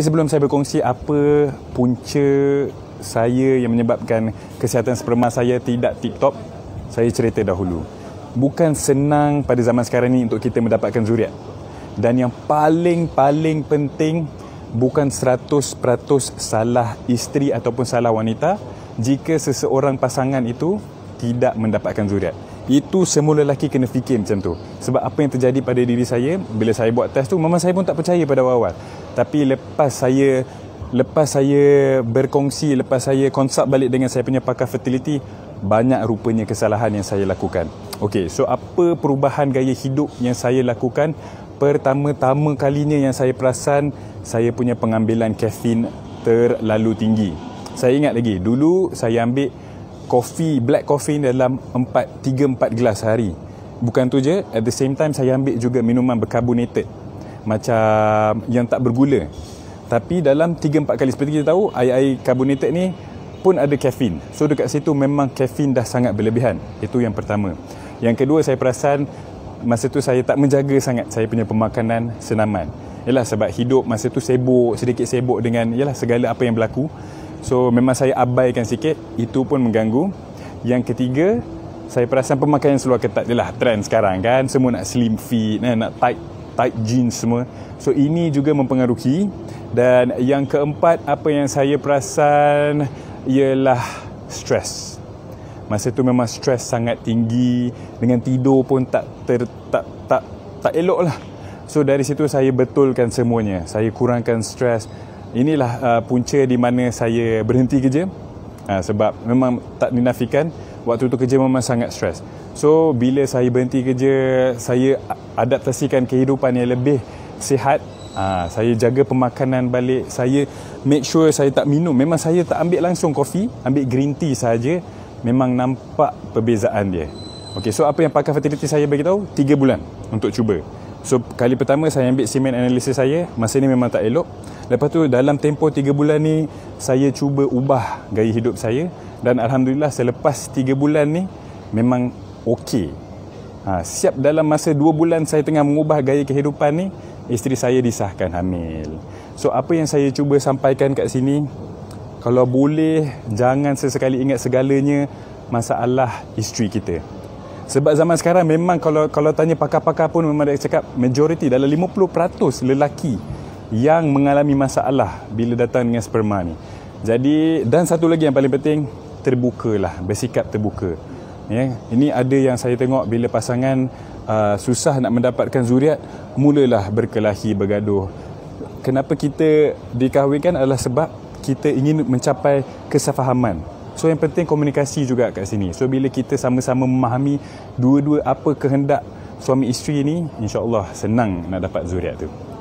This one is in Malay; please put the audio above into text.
Sebelum saya berkongsi apa punca saya yang menyebabkan kesihatan sperma saya tidak tip-top, saya cerita dahulu. Bukan senang pada zaman sekarang ni untuk kita mendapatkan zuriat. Dan yang paling penting, bukan 100% salah isteri ataupun salah wanita jika seseorang pasangan itu tidak mendapatkan zuriat. Itu semua lelaki kena fikir macam tu. Sebab apa yang terjadi pada diri saya, bila saya buat test tu, memang saya pun tak percaya pada awal-awal. Tapi lepas saya berkongsi, lepas saya consult balik dengan saya punya pakar fertility, banyak rupanya kesalahan yang saya lakukan. Okey, so apa perubahan gaya hidup yang saya lakukan? Pertama-tama kalinya yang saya perasan, saya punya pengambilan kafein terlalu tinggi. Saya ingat lagi, dulu saya ambil black coffee dalam 3-4 gelas sehari. Bukan tu je, at the same time saya ambil juga minuman berkarbonated, macam yang tak bergula. Tapi dalam 3-4 kali, seperti kita tahu, air carbonated ni pun ada kafein. So dekat situ memang kafein dah sangat berlebihan. Itu yang pertama. Yang kedua, saya perasan masa tu saya tak menjaga sangat saya punya pemakanan senaman. Yalah, sebab hidup masa tu sedikit sibuk dengan segala apa yang berlaku. So memang saya abaikan sikit. Itu pun mengganggu. Yang ketiga, saya perasan pemakaian seluar ketat. Yalah, trend sekarang kan, semua nak slim fit, nak tight jeans semua. So ini juga mempengaruhi. Dan yang keempat, apa yang saya perasan ialah stres. Masa tu memang stres sangat tinggi, dengan tidur pun tak elok lah. So dari situ saya betulkan semuanya. Saya kurangkan stres. Inilah punca di mana saya berhenti kerja. Sebab memang tak dinafikan, waktu tu kerja memang sangat stres. So bila saya berhenti kerja, saya adaptasikan kehidupan yang lebih sihat. Saya jaga pemakanan balik. Saya make sure saya tak minum. Memang saya tak ambil langsung kopi, ambil green tea saja. Memang nampak perbezaan dia. Okey, so apa yang pakar fertility saya beritahu? 3 bulan untuk cuba. So kali pertama saya ambil semen analisis saya, masa ni memang tak elok. Lepas tu dalam tempoh 3 bulan ni, saya cuba ubah gaya hidup saya. Dan Alhamdulillah selepas 3 bulan ni memang okey. Siap dalam masa 2 bulan saya tengah mengubah gaya kehidupan ni, isteri saya disahkan hamil. So apa yang saya cuba sampaikan kat sini, kalau boleh jangan sesekali ingat segalanya masalah isteri kita. Sebab zaman sekarang memang kalau tanya pakar-pakar pun memang dia cakap majoriti dalam 50% lelaki yang mengalami masalah bila datang dengan sperma ni. Jadi, dan satu lagi yang paling penting, terbukalah, bersikap terbuka. Ya, ini ada yang saya tengok bila pasangan susah nak mendapatkan zuriat, mulalah berkelahi, bergaduh. Kenapa kita dikahwinkan adalah sebab kita ingin mencapai kesefahaman. So yang penting komunikasi juga kat sini. So bila kita sama-sama memahami dua-dua apa kehendak suami isteri ni, insya-Allah senang nak dapat zuriat tu.